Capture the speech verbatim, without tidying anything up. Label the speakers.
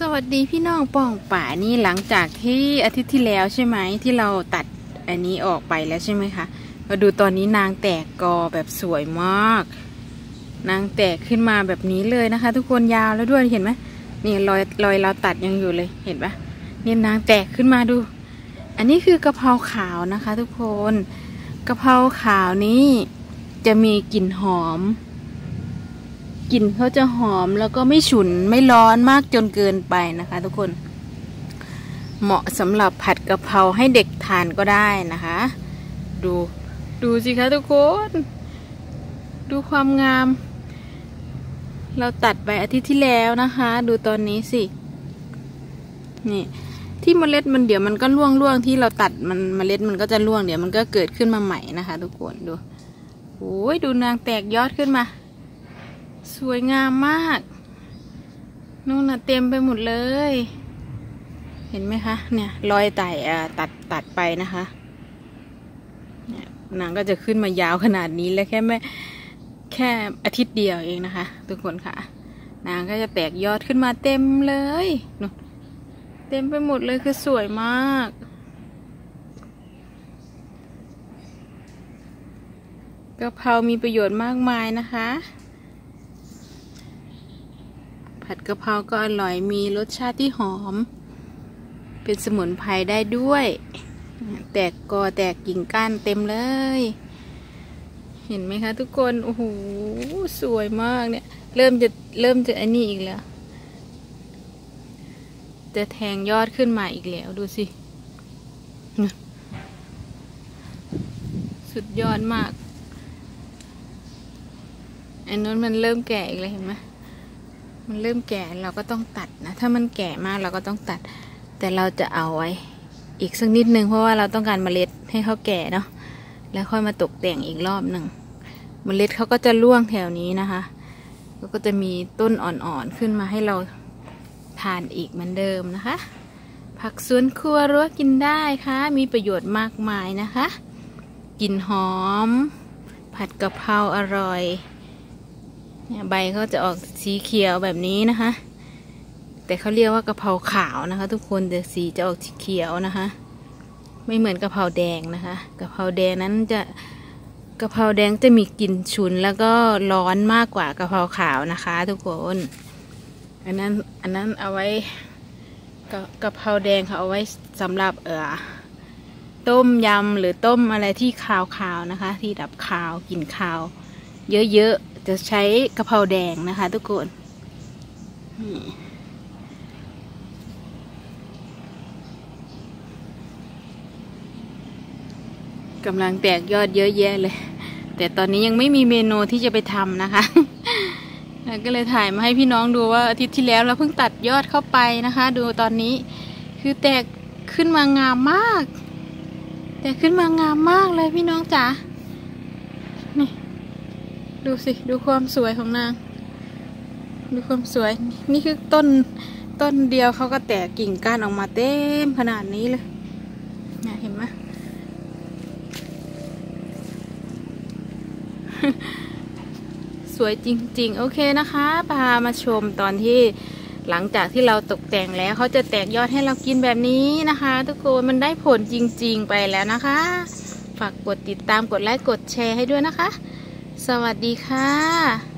Speaker 1: วัสดีพี่น้องป้องป่านี่หลังจากที่อาทิตย์ที่แล้วใช่ไหมที่เราตัดอันนี้ออกไปแล้วใช่ไหมคะมาดูตอนนี้นางแตกกอแบบสวยมากนางแตกขึ้นมาแบบนี้เลยนะคะทุกคนยาวแล้วด้วยเห็นไหมนี่รอยรอยเราตัดยังอยู่เลยเห็นปะนี่นางแตกขึ้นมาดูอันนี้คือกะเพราขาวนะคะทุกคนกะเพราขาวนี้จะมีกลิ่นหอมกลิ่นเขาจะหอมแล้วก็ไม่ฉุนไม่ร้อนมากจนเกินไปนะคะทุกคนเหมาะสำหรับผัดกะเพราให้เด็กทานก็ได้นะคะดูดูสิคะทุกคนดูความงามเราตัดไปอาทิตย์ที่แล้วนะคะดูตอนนี้สินี่ที่เมล็ดมันเดี๋ยวมันก็ร่วงร่วงที่เราตัดมันเมล็ดมันก็จะร่วงเดี๋ยวมันก็เกิดขึ้นมาใหม่นะคะทุกคนดูโอ้ยดูนางแตกยอดขึ้นมาสวยงามมากนู่นน่ะเต็มไปหมดเลยเห็นไหมคะเนี่ยรอยไต่ตัดตัดไปนะคะเนี่ยนางก็จะขึ้นมายาวขนาดนี้แล้วแค่ไม่แค่อาทิตย์เดียวเองนะคะทุกคนค่ะนางก็จะแตกยอดขึ้นมาเต็มเลยนู่นเต็มไปหมดเลยคือสวยมากกะเพรามีประโยชน์มากมายนะคะผัดกะเพราก็อร่อยมีรสชาติที่หอมเป็นสมุนไพรได้ด้วยแตกกอแตกกิ่งก้านเต็มเลยเห็นไหมคะทุกคนโอ้โหสวยมากเนี่ยเริ่มจะเริ่มจะอันนี้อีกแล้วจะแทงยอดขึ้นมาอีกแล้วดูสิสุดยอดมากอันนู้นมันเริ่มแก่อีกแล้วเห็นไหมมันเริ่มแก่เราก็ต้องตัดนะถ้ามันแก่มากเราก็ต้องตัดแต่เราจะเอาไว้อีกสักนิดนึงเพราะว่าเราต้องการเมล็ดให้เขาแก่เนาะแล้วค่อยมาตกแต่งอีกรอบหนึ่งเมล็ดเขาก็จะร่วงแถวนี้นะคะแล้วก็จะมีต้นอ่อนๆขึ้นมาให้เราทานอีกเหมือนเดิมนะคะผักสวนครัวรั้วกินได้ค่ะมีประโยชน์มากมายนะคะกลิ่นหอมผัดกะเพราอร่อยเนี่ยใบเขาจะออกสีเขียวแบบนี้นะคะแต่เขาเรียกว่ากะเพราขาวนะคะทุกคนแต่สีจะออกสีเขียวนะคะไม่เหมือนกะเพราแดงนะคะกะเพราแดงนั้นจะกะเพราแดงจะมีกลิ่นฉุนแล้วก็ร้อนมากกว่ากะเพราขาวนะคะทุกคนอันนั้นอันนั้นเอาไว้กะกะเพราแดงเขาเอาไว้สำหรับเอ่อต้มยำหรือต้มอะไรที่คาวๆนะคะที่ดับคาวกลิ่นคาวเยอะๆจะใช้กะเพราแดงนะคะทุกคนกำลังแตกยอดเยอะแยะเลยแต่ตอนนี้ยังไม่มีเมนูที่จะไปทำนะคะก็เลยถ่ายมาให้พี่น้องดูว่าอาทิตย์ที่แล้วเราเพิ่งตัดยอดเข้าไปนะคะดูตอนนี้คือแตกขึ้นมางามมากแตกขึ้นมางามมากเลยพี่น้องจ๋านี่ดูสิดูความสวยของนางดูความสวยนี่คือต้นต้นเดียวเขาก็แตกกิ่งก้านออกมาเต็มขนาดนี้เลยเนี่ยเห็นไหมสวยจริงๆโอเคนะคะพามาชมตอนที่หลังจากที่เราตกแต่งแล้วเขาจะแตกยอดให้เรากินแบบนี้นะคะทุกคนมันได้ผลจริงๆไปแล้วนะคะฝากกดติดตามกดไลค์กดแชร์ให้ด้วยนะคะสวัสดีค่ะ